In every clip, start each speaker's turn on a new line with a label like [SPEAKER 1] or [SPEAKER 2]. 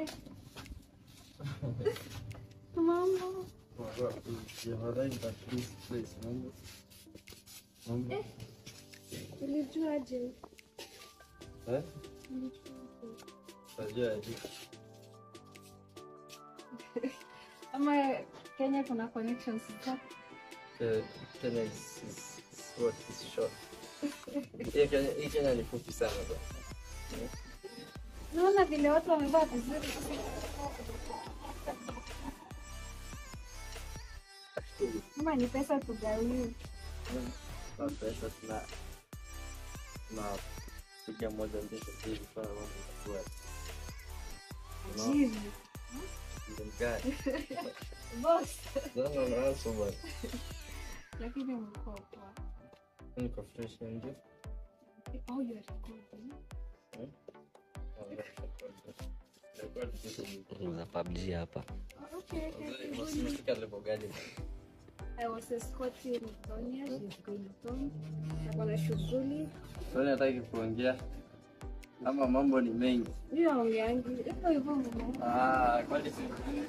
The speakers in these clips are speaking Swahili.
[SPEAKER 1] Mambo. Ulijuaje? Ama Kenya kuna connections zako?
[SPEAKER 2] Kenya is what is short. Kenya ni fupi sana bro.
[SPEAKER 1] Naona vile watu wamevaa vizuri. Kama ni pesa tugawiwe.
[SPEAKER 2] Pesa na piga moja mbili kwa mambo kwa.
[SPEAKER 1] Jiri. Boss.
[SPEAKER 2] No, so much.
[SPEAKER 1] Lakini mko poa.
[SPEAKER 2] Niko fresh ndio.
[SPEAKER 1] Oh, you are recording.
[SPEAKER 3] Una PUBG hapa.
[SPEAKER 1] Okay.
[SPEAKER 2] Usimfika level gani?
[SPEAKER 1] I was escorting Tonya, she's going home. Kuna shughuli.
[SPEAKER 2] Tonya hataki kuongea. Ama mambo ni mengi.
[SPEAKER 1] Mimi naongeangi. Hivyo hivyo mama.
[SPEAKER 2] Kwani si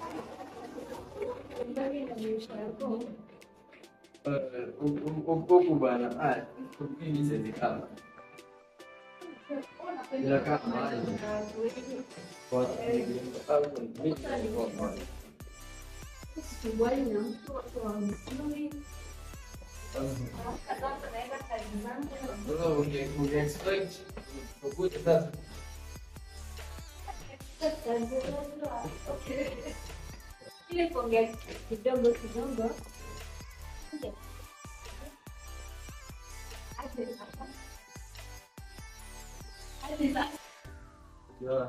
[SPEAKER 1] Ndani na maisha yako.
[SPEAKER 2] huku bana. Mimi siwezi kama. Ila kama kwa
[SPEAKER 1] ile kuongea kidogo kidogo.
[SPEAKER 2] yeah.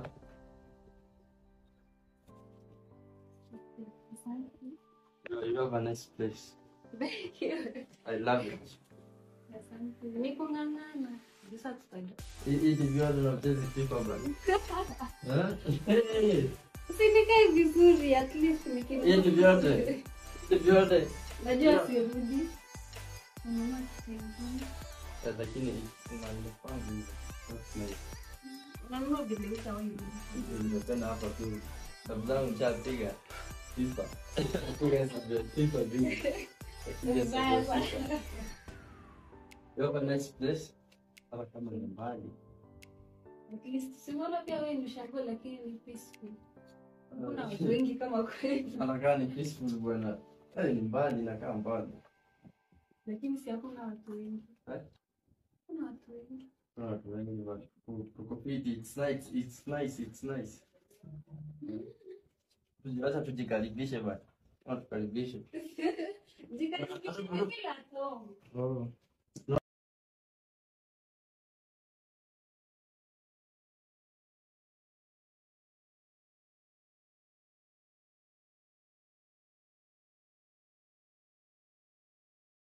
[SPEAKER 2] You have a nice place.
[SPEAKER 1] Thank you.
[SPEAKER 2] I love it.
[SPEAKER 1] Asante. Niko ngangana. Bisa tutaje.
[SPEAKER 2] Hii video tunacheza pipa bana.
[SPEAKER 1] Usinikae vizuri at least nikini.
[SPEAKER 2] Hii video
[SPEAKER 1] Najua sirudi. Mama sirudi.
[SPEAKER 2] lakini inanifanya that's nice.
[SPEAKER 1] Nanunua vile utawahi.
[SPEAKER 2] Nimependa hapa tu. Kabla mchapiga pipa. Pipa big. You have a nice place. Hapa kama ni mbali.
[SPEAKER 1] At least simona pia wewe ni shangwe lakini ni peaceful. Kuna watu wengi kama kweli.
[SPEAKER 2] Anakaa ni peaceful bwana. Ni mbali na kama mbali.
[SPEAKER 1] Lakini si hakuna watu wengi. Kuna watu wengi.
[SPEAKER 2] Watu wengi bwana. Uko fit, it's nice. Acha tujikaribishe bwana. Tukaribishe.
[SPEAKER 1] Jikaribishe kila tomo.